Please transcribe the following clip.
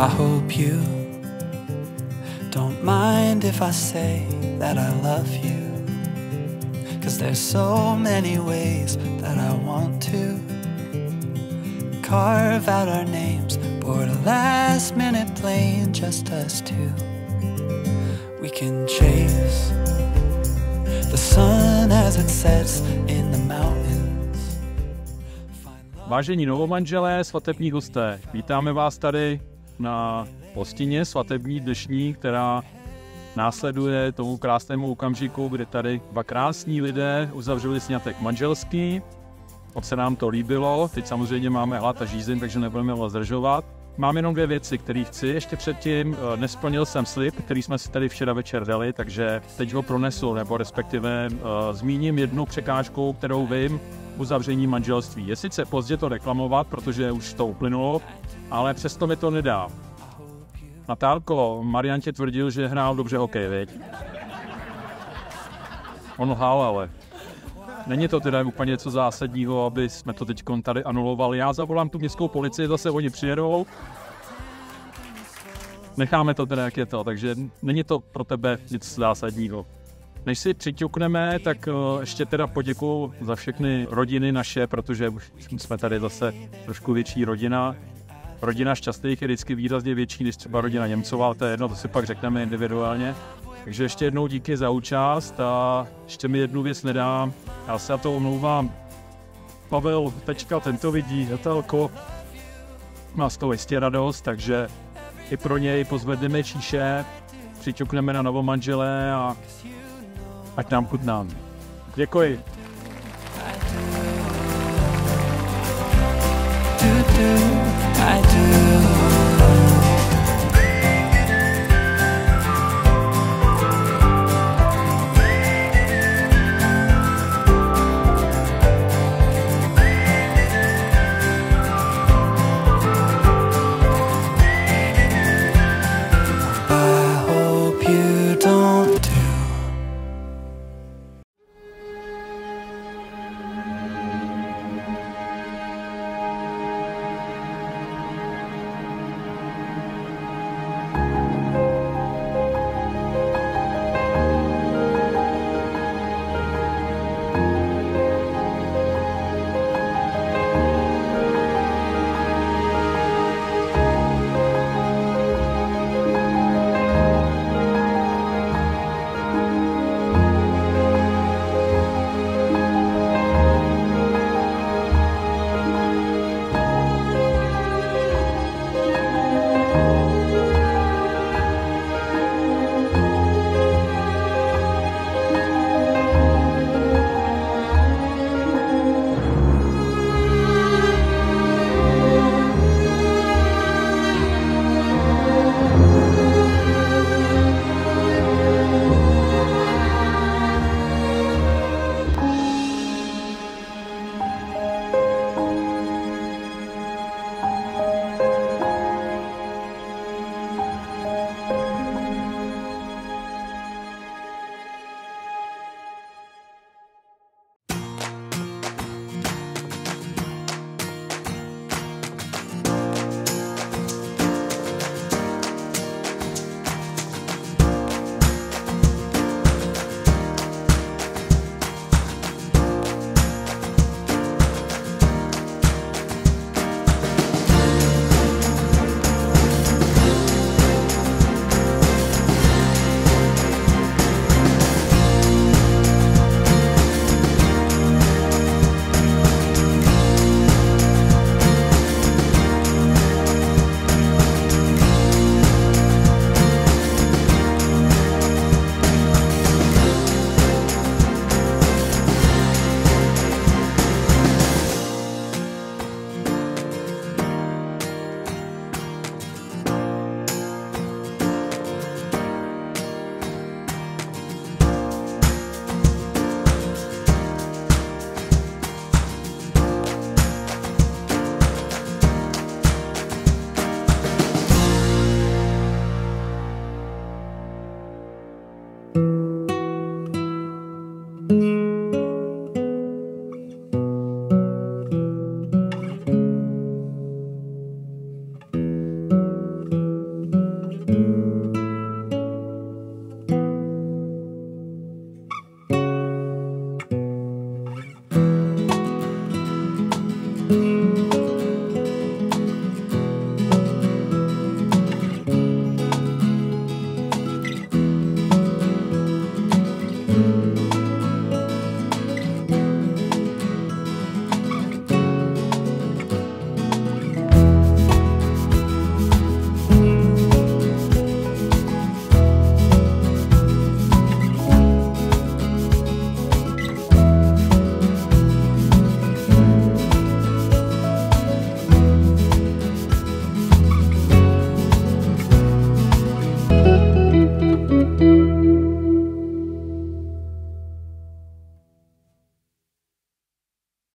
I hope you don't mind if I say that I love you, 'cause there's so many ways that I want to carve out our names, board a last minute plane, just us two. We can chase the sun as it sets in the mountains. Vážení novomanželé, svatební hosté, vítáme vás tady na hostině svatební dnešní, která následuje tomu krásnému okamžiku, kde tady dva krásní lidé uzavřeli sňatek manželský. Moc se nám to líbilo, teď samozřejmě máme hlad a žízeň, takže nebudeme vás zdržovat. Mám jenom dvě věci, které chci. Ještě předtím nesplnil jsem slib, který jsme si tady včera večer dali, takže teď ho pronesu, nebo respektive zmíním jednu překážku, kterou vím uzavření manželství. Je sice pozdě to reklamovat, protože už to uplynulo, ale přesto mi to nedá. Natálko, Marian tě tvrdil, že hrál dobře hokej, viď? On lhal, ale není to teda úplně něco zásadního, aby jsme to teď tady anulovali. Já zavolám tu městskou policii, zase oni přijedou. Necháme to teda, jak je to, takže není to pro tebe nic zásadního. Než si přiťukneme, tak ještě teda poděkuju za všechny rodiny naše, protože už jsme tady zase trošku větší rodina. Rodina Šťastných je vždycky výrazně větší než třeba rodina Němcová, ale to je jedno, to si pak řekneme individuálně. Takže ještě jednou díky za účast a ještě mi jednu věc nedám. Já se na to omlouvám. Pavel teďka tento vidí, Natálko, má z toho jistě radost, takže i pro něj pozvedneme číše, přiťukneme na novomanželé a ať nám chutná. Děkuji.